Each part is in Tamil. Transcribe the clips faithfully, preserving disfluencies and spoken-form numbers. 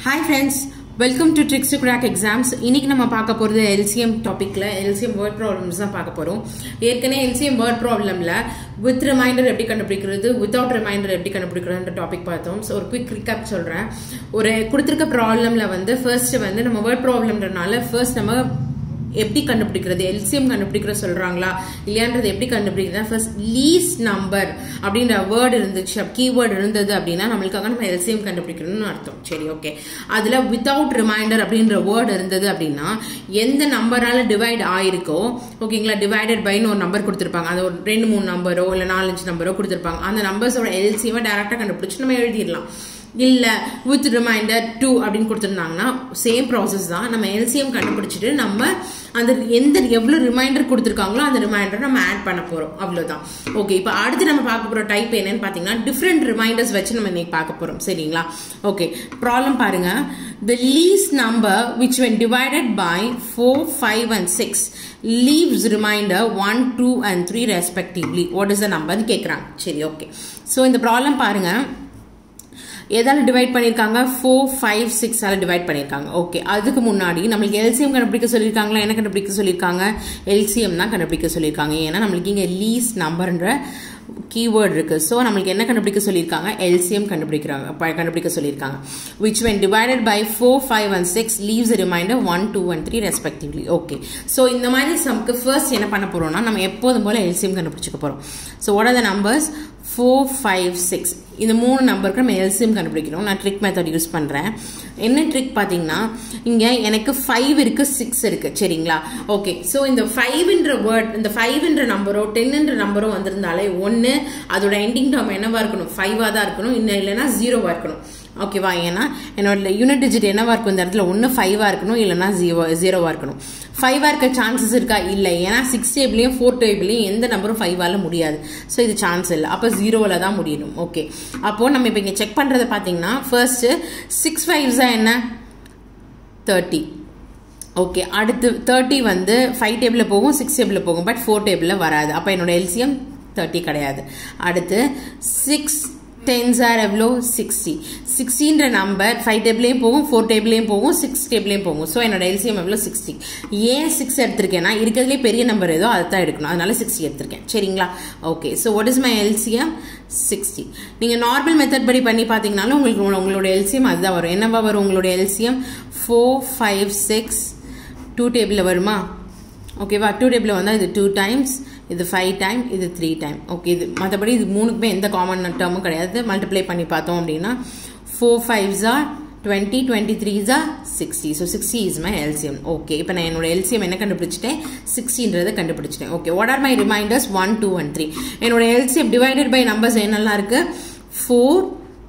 Hi friends, welcome to Tricks to Crack Exams. இன்னைக்கு நம்ம பார்க்க போறது L C M டாபிக்ல L C M word problems தான் பார்க்க போறோம். ஏற்கனவே L C M word problemல with reminder எப்படி கண்டுபிடிக்கிறது, without reminder எப்படி கண்டுபிடிக்கிறதுன்ற டாபிக் பார்த்தோம். சோ ஒரு குயிக் ரீகேப் சொல்றேன். ஒரு கொடுத்திருக்க ப்ராப்ளம்ல வந்து ஃபர்ஸ்ட் வந்து நம்ம word problemன்றனால ஃபர்ஸ்ட் நம்ம எப்படி கண்டுபிடிக்கிறது எல்சிஎம் கண்டுபிடிக்கிற சொல்றாங்களா இல்லையான்றது எப்படி கண்டுபிடிக்கிறது ஃபர்ஸ்ட் லீஸ்ட் நம்பர் அப்படின்ற வேர்ட் இருந்துச்சு கீவேர்ட் இருந்தது அப்படின்னா நம்மளுக்காக நம்ம எல்சிஎம் கண்டுபிடிக்கணும்னு அர்த்தம். சரி, ஓகே. அதுல வித்தவுட் ரிமைண்டர் அப்படின்ற வேர்ட் இருந்தது அப்படின்னா எந்த நம்பரால டிவைட் ஆயிருக்கோ, ஓகேங்களா, டிவைடட் பைன்னு ஒரு நம்பர் கொடுத்திருப்பாங்க, அது ஒரு ரெண்டு மூணு நம்பரோ இல்ல நாலஞ்சு நம்பரோ கொடுத்திருப்பாங்க, அந்த நம்பர்ஸோட எல்சிஎம் டைரக்டா கண்டுபிடிச்சு நம்ம எழுதிடலாம். இல்ல வித் ரிமைண்டர் டூ அப்படின்னு கொடுத்திருந்தாங்கன்னா சேம் ப்ராசஸ் தான். நம்ம எல்சிஎம் கண்டுபிடிச்சிட்டு நம்ம அந்த எந்த எவ்வளவு ரிமைண்டர் கொடுத்திருக்காங்களோ அந்த ரிமைண்டர் நம்ம ஆட் பண்ண போறோம், அவ்வளவுதான். ஓகே, இப்போ அடுத்து நம்ம பார்க்க போற டைப் என்னன்னு பாத்தீங்கன்னா டிஃபரெண்ட் ரிமைண்டர்ஸ் வச்சு நம்ம இன்னைக்கு பார்க்க போறோம். சரிங்களா? ஓகே, ப்ராப்ளம் பாருங்க. The least number which when divided by four, five and six leaves remainder one, two and three respectively. What is the number னு கேக்குறாங்க. சரி, ஓகே. சோ இந்த ப்ராப்ளம் பாருங்க. எதால டிவைட் பண்ணிருக்காங்க? ஃபோர் ஃபைவ் சிக்ஸ் ஆல டிவைட் பண்ணிருக்காங்க. ஓகே, அதுக்கு முன்னாடி நம்மளுக்கு எல்சிஎம் கண்டுபிடிக்க சொல்லியிருக்காங்களா? என்ன கண்டுபிடிக்க சொல்லியிருக்காங்க? எல்சிஎம் தான் கண்டுபிடிக்க சொல்லியிருக்காங்க. ஏன்னா நம்மளுக்கு இங்க லீஸ்ட் நம்பர்ன்ற கீவேர்ட் இருக்கு. சோ நம்மளுக்கு என்ன கண்டுபிடிக்க சொல்லியிருக்காங்க? எல்சிஎம் கண்டுபிடிக்கிறாங்க கண்டுபிடிக்க சொல்லியிருக்காங்க. which when divided by four, five and six leaves a remainder one, two and three respectively. Okay, so இந்த மாதிரி சம்க்கு ஃபர்ஸ்ட் என்ன பண்ண போறோம்னா நம்ம எப்போதும் போல எல்சிஎம் கண்டுபிடிச்சுக்க போறோம். So what are the numbers? four, five, six. இந்த மூணு நம்பருக்கு நம்ம எல்சிஎம் கண்டுபிடிக்கிறோம். நான் ட்ரிக் மெத்தட் யூஸ் பண்றேன். என்ன ட்ரிக் பாத்தீங்கன்னா இங்க எனக்கு ஃபைவ் இருக்கு, சிக்ஸ் இருக்கு. சரிங்களா? ஓகே, சோ இந்த ஃபைவ்ன்ற வேர்ட், இந்த ஃபைவ்ன்ற நம்பரோ டென்ன்ற நம்பரோ வந்திருந்தாலே ஒன்னு அதோட எண்டிங் டேர்ம் என்னவா இருக்கணும்? ஃபைவா தான் இருக்கணும், இன்னும் இல்லைன்னா ஜீரோவா இருக்கணும். ஓகேவா? ஏன்னா என்னோட யூனிட் டிஜிட் என்னவா இருக்கும் இந்த இடத்துல? ஒன்னு ஃபைவா இருக்கணும், இல்லைன்னா ஜீரோ ஜீரோவா இருக்கணும். ஃபைவா இருக்க சான்சஸ் இருக்கா? இல்லை. ஏன்னா சிக்ஸ் டேபிளையும் ஃபோர் டேபிளையும் எந்த நம்பரும் ஃபைவால முடியாது. ஸோ இது சான்ஸ் இல்லை. அப்போ ஜீரோவில் தான் முடியணும். ஓகே, அப்போ நம்ம இப்போ இங்கே செக் பண்றதை பார்த்தீங்கன்னா ஃபர்ஸ்ட் சிக்ஸ் ஃபைவ்ஸ் என்ன? தேர்ட்டி. ஓகே, அடுத்து தேர்ட்டி வந்து ஃபைவ் டேபிளில் போகும், சிக்ஸ் டேபிளில் போகும், பட் ஃபோர் டேபிளில் வராது. அப்போ என்னோட எல்சிஎம் தேர்ட்டி கிடையாது. அடுத்து சிக்ஸ் டென்ஸ் ஆர் எவ்வளோ? சிக்ஸ்டி. சிக்ஸ்டின்ற நம்பர் ஃபைவ் டேபிளையும் போகும், ஃபோர் டேபிளையும் போகும், சிக்ஸ் டேபிளையும் போகும். ஸோ என்னோட எல்சிஎம் எவ்வளோ? சிக்ஸ்டி. ஏன் சிக்ஸ் எடுத்திருக்கேன்னா இருக்கிறதுலே பெரிய நம்பர் ஏதோ அதை தான் எடுக்கணும், அதனால சிக்ஸ்டி எடுத்திருக்கேன். சரிங்களா? Okay, so what is my LCM? Sixty. நீங்க நார்மல் மெத்தட் படி பண்ணி பார்த்தீங்கன்னாலும் உங்களுக்கு உங்களோட எல்சிஎம் அதுதான் வரும். என்னவா வரும் உங்களோட LCM? Four five six two டேபிளில் வருமா? ஓகேவா? டூ டேபிளில் வந்தால் இது டூ டைம்ஸ், இது ஃபைவ் டைம், இது த்ரீ டைம். ஓகே, இது மற்றபடி இது மூணுக்குமே எந்த காமன் டேர்மும் கிடையாது. மல்டிப்ளை பண்ணி பார்த்தோம் அப்படின்னா ஃபோர் ஃபைவ்ஸா டுவெண்ட்டி, டுவெண்ட்டி த்ரீஸா sixty. So sixty is my LCM. Okay, இப்போ நான் என்னோட எல்சிஎம் என்ன கண்டுபிடிச்சிட்டேன்? சிக்ஸ்டின்றதை கண்டுபிடிச்சிட்டேன். Okay, what are my remainders? One, two and three. என்னோட எல்சிஎம் டிவைடட் பை நம்பர்ஸ் என்னெல்லாம் இருக்கு? Four,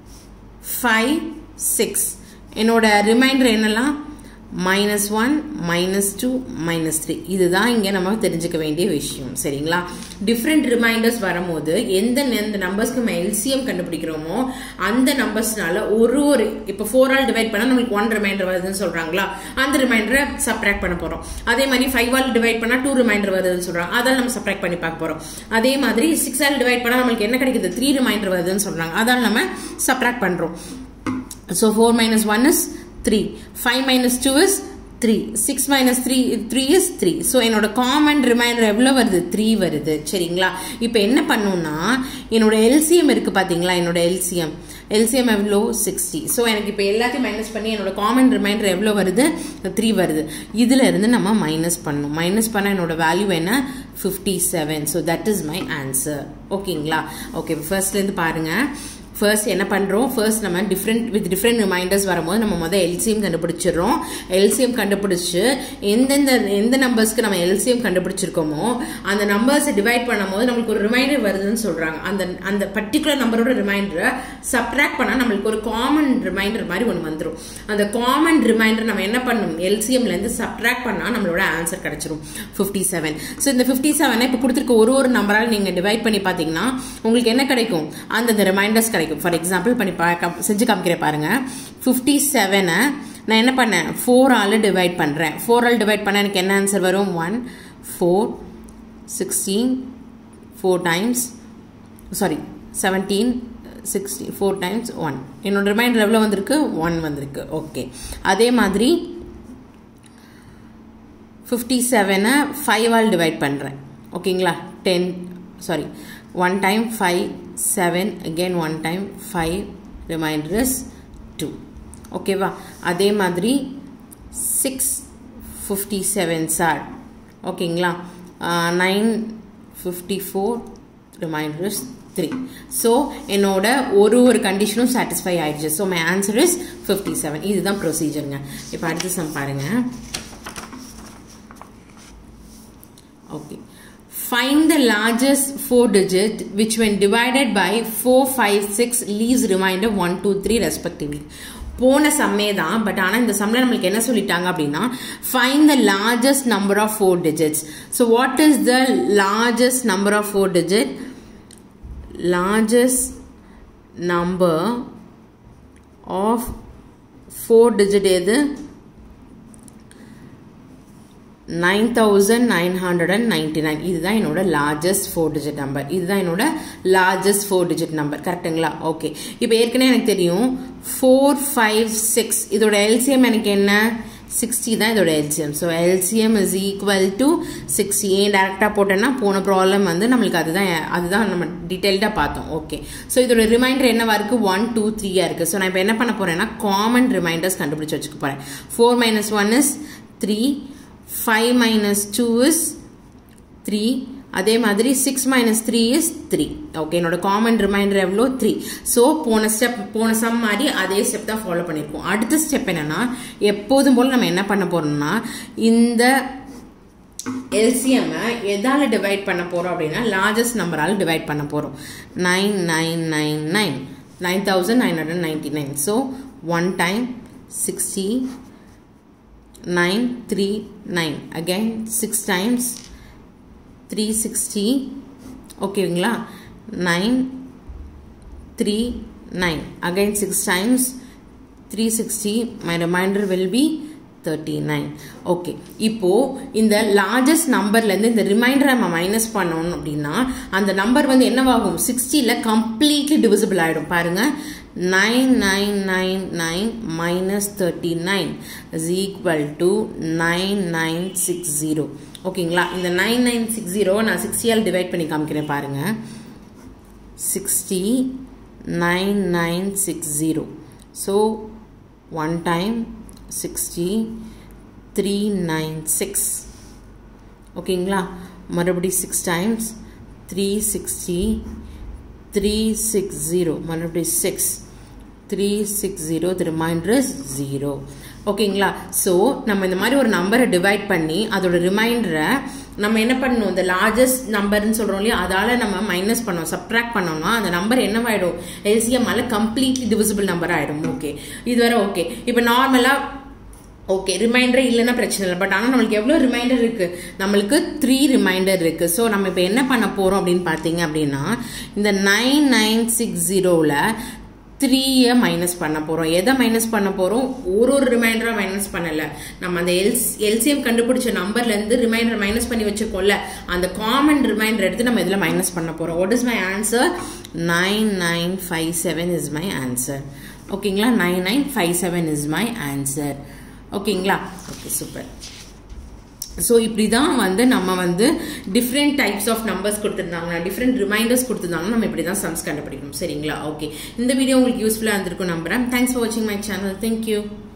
five, six. என்னோட ரிமைண்டர் என்னெல்லாம்? Minus one, minus two, minus three. இதுதான் இங்க நம்ம தெரிஞ்சுக்க வேண்டிய விஷயம். சரிங்களா? டிஃப்ரெண்ட் ரிமைண்டர்ஸ் வரும்போது எந்த எந்த நம்பர்ஸ்க்கு நம்ம எல்சிஎம் கண்டுபிடிக்கிறோமோ அந்த நம்பர்ஸ்னால ஒரு ஒரு இப்போ ஃபோர் ஆல் டிவைட் பண்ணா நம்மளுக்கு ஒன் ரிமைண்டர் வருதுன்னு சொல்றாங்களா, அந்த ரிமைண்டரை சப்ட்ராக்ட் பண்ண போறோம். அதே மாதிரி ஃபைவ் ஆல் டிவைட் பண்ணா டூ ரிமைண்டர் வருதுன்னு சொல்றாங்க, அதால் நம்ம சப்ட்ராக்ட் பண்ணி பார்க்க போறோம். அதே மாதிரி சிக்ஸ் ஆல் டிவைட் பண்ணா நம்மளுக்கு என்ன கிடைக்குது? த்ரீ ரிமைண்டர் வருதுன்னு சொல்றாங்க, அதால் நம்ம சப்ட்ராக்ட் பண்றோம். So four minus one is three. five minus two is three. six minus three, three is three. So என்னோட காமன் ரிமைண்டர் எவ்வளவு வருது? three வருது. சரிங்களா? இப்போ என்ன பண்ணும்னா என்னோட எல்சிஎம் இருக்கு பாத்தீங்களா, என்னோட எல்சிஎம் எல்சிஎம் எவ்வளோ? சிக்ஸ்டி. ஸோ எனக்கு இப்போ எல்லாத்தையும் மைனஸ் பண்ணி என்னோட காமன் ரிமைண்டர் எவ்வளோ வருது? த்ரீ வருது. இதுல இருந்து நம்ம மைனஸ் பண்ணணும். மைனஸ் பண்ண என்னோட வேல்யூ என்ன? Fifty seven. So that is my answer. ஓகேங்களா? ஓகே, ஃபர்ஸ்ட்ல இருந்து பாருங்க. ஃபர்ஸ்ட் என்ன பண்றோம்? ஃபர்ஸ்ட் நம்ம டிஃப்ரெண்ட் வித் டிஃப்ரெண்ட் ரிமைண்டர்ஸ் வரும்போது நம்ம முதல் எல்சிஎம் கண்டுபிடிச்சிடறோம். எல்சிஎம் கண்டுபிடிச்சு எந்தெந்த எந்த நம்பர்ஸ்க்கு நம்ம எல்சிஎம் கண்டுபிடிச்சிருக்கோமோ அந்த நம்பர்ஸை டிவைட் பண்ணும்போது நம்மளுக்கு ஒரு ரிமைண்டர் வருதுன்னு சொல்றாங்க. அந்த அந்த பர்டிகுலர் நம்பரோட ரிமைண்டரை சப்ட்ராக்ட் பண்ணா நம்மளுக்கு ஒரு காமன் ரிமைண்டர் மாதிரி ஒன்று வந்துடும். அந்த காமன் ரிமைண்டர் நம்ம என்ன பண்ணணும்? எல்சிஎம்ல இருந்து சப்ட்ராக்ட் பண்ணா நம்மளோட ஆன்சர் கிடைச்சிரும் ஃபிஃப்டி செவன். ஸோ இந்த ஃபிஃப்டி செவனை இப்போ கொடுத்துருக்க ஒரு ஒரு நம்பரால் நீங்க டிவைட் பண்ணி பார்த்தீங்கன்னா உங்களுக்கு என்ன கிடைக்கும்? அந்த ரிமைண்டர்ஸ் கிடைக்கும். ஃபார் எக்ஸாம்பிள் பண்ணி செஞ்சு காமிக்கிறேன் பாருங்க. ஃபிஃப்டி செவனை நான் என்ன பண்ணேன்? ஃபோர் ஆல் டிவைட் பண்றேன். ஃபோர் ஆல் டிவைட் பண்ண எனக்கு என்ன ஆன்சர் வரும்? One, four, sixteen, four times, sorry seventeen, sixty four times one. என்னோட ரிமைண்டர் எவ்வளோ வந்திருக்கு? one வந்திருக்கு. ஓகே, அதே மாதிரி fifty-seven five ஆல் டிவைட் பண்ணுறேன். ஓகேங்களா? ten sorry one time five seven again one time five, remainder is two. ஓகேவா? அதே மாதிரி six fifty-seven சார். ஓகேங்களா? nine fifty-four, remainder is three. So என்னோட ஒரு ஒரு கண்டிஷனும் சாட்டிஸ்ஃபை ஆயிடுச்சு. So my answer is fifty-seven. இதுதான் ப்ரொசீஜருங்க. இப்போ அடுத்த சம் பாருங்க. Okay, find the largest four digit which when divided by four five six leaves remainder one two three respectively. போன சம்மே தான், பட் ஆனால் இந்த சம்மில் நம்மளுக்கு என்ன சொல்லிட்டாங்க அப்படின்னா find the largest number of four digits. So what is the largest number of four digit? Largest number of four digit எது? nine thousand nine hundred ninety-nine. இதுதான் என்னோட largest four digit number. இதுதான் என்னோட largest four digit number. கரெக்டுங்களா? ஓகே, இப்போ ஏற்கனவே எனக்கு தெரியும் four five six இதோட L C M எனக்கு என்ன? sixty தான் இதோட L C M. So L C M is equal to sixty. ஏன் டேரெக்டாக போட்டேன்னா போன ப்ராப்ளம் வந்து நம்மளுக்கு அதுதான் அதுதான் நம்ம டீட்டெயில்டாக பார்த்தோம். ஓகே, ஸோ இதோட ரிமைண்டர் என்னவா இருக்குது? ஒன் டூ த்ரீயாக இருக்குது. ஸோ நான் இப்போ என்ன பண்ண போகிறேன்னா காமன் ரிமைண்டர்ஸ் கண்டுபிடிச்சி வச்சுக்க போகிறேன். Four minus one is three, five minus two is three. அதே மாதிரி six minus three is three. Okay, என்னோட காமன் ரிமைண்டர் எவ்வளோ? த்ரீ. ஸோ போன ஸ்டெப் போன சம் மாதிரி அதே ஸ்டெப் தான் ஃபாலோ பண்ணியிருக்கோம். அடுத்த ஸ்டெப் என்னன்னா எப்போதும் போல் நம்ம என்ன பண்ண போறோம்னா இந்த எல்சிஎம் எதால டிவைட் பண்ண போறோம் அப்படின்னா லார்ஜஸ்ட் நம்பரால் டிவைட் பண்ண போறோம். Nine nine nine nine nine thousand nine hundred ninety nine. So one time sixty nine three nine, again six times three sixty. ஓகேங்களா? nine three nine, again six times three sixty. My remainder will be thirty-nine. Okay, இப்போ இந்த லார்ஜஸ்ட் நம்பர்ல இருந்து இந்த ரிமைண்டரை நம்ம மைனஸ் பண்ணணும் அப்படின்னா அந்த நம்பர் வந்து என்னவாகும்? சிக்ஸ்டில கம்ப்ளீட்லி டிவிசிபிள் ஆயிடும். பாருங்க, nine nine nine nine minus thirty-nine is equal to nine nine six zero. ஓகேங்களா? இந்த nine nine six zero நான் sixty ஆல் டிவைட் பண்ணி காமிக்கிறேன். பாருங்க, sixty nine nine six zero. So one time sixty three ninety-six. ஓகேங்களா? மறுபடி six times three sixty three sixty, மறுபடி six three sixty, the remainder is zero. ஓகேங்களா? ஸோ நம்ம இந்த மாதிரி ஒரு நம்பரை டிவைட் பண்ணி அதோட ரிமைண்டரை நம்ம என்ன பண்ணணும்? இந்த லார்ஜஸ்ட் நம்பர்னு சொல்றோம் இல்லையா, அதால நம்ம மைனஸ் பண்ணோம், சப்ட்ராக்ட் பண்ணோம்னா அந்த நம்பர் என்னவாயிடும்? எல்சிஎம் ஆல கம்ப்ளீட்லி டிவிசிபிள் நம்பர் ஆயிடும். ஓகே, இதுவரை ஓகே. இப்போ நார்மலா ஓகே, ரிமைண்டர் இல்லைன்னா பிரச்சனை இல்லை. பட் ஆனால் நம்மளுக்கு எவ்வளோ ரிமைண்டர் இருக்கு? நம்மளுக்கு த்ரீ ரிமைண்டர் இருக்கு. ஸோ நம்ம இப்போ என்ன பண்ண போறோம் அப்படின்னு பார்த்தீங்க அப்படின்னா இந்த நைன் நைன் சிக்ஸ் ஜீரோவில் த்ரீயை மைனஸ் பண்ண போறோம். எதை மைனஸ் பண்ண போறோம்? ஒரு ஒரு ரிமைண்டரா மைனஸ் பண்ணல, நம்ம அந்த எல் எல்சிஎம் கண்டுபிடிச்ச நம்பர்ல இருந்து ரிமைண்டர் மைனஸ் பண்ணி வச்சிருக்கோம்ல, அந்த காமன் ரிமைண்டர் எடுத்து நம்ம இதுல மைனஸ் பண்ண போறோம். What is my answer? Nine nine five seven is my answer. ஓகேங்களா? Nine nine five seven is my answer. ஓகேங்களா? Okay, super. ஸோ இப்படி தான் வந்து நம்ம வந்து டிஃப்ரெண்ட் டைப்ஸ் ஆஃப் நம்பர்ஸ் கொடுத்துருந்தாங்கன்னா, டிஃப்ரெண்ட் ரிமைண்டர்ஸ் கொடுத்துருந்தாங்கன்னா நம்ம இப்படி தான் சம்ஸ் கண்டுபிடிக்கணும். சரிங்களா? ஓகே, இந்த வீடியோ உங்களுக்கு யூஸ்ஃபுல்லாக இருந்திருக்கும் நம்புறேன். தேங்க்ஸ் ஃபார் வாட்சிங் மை சேனல். தேங்க்யூ.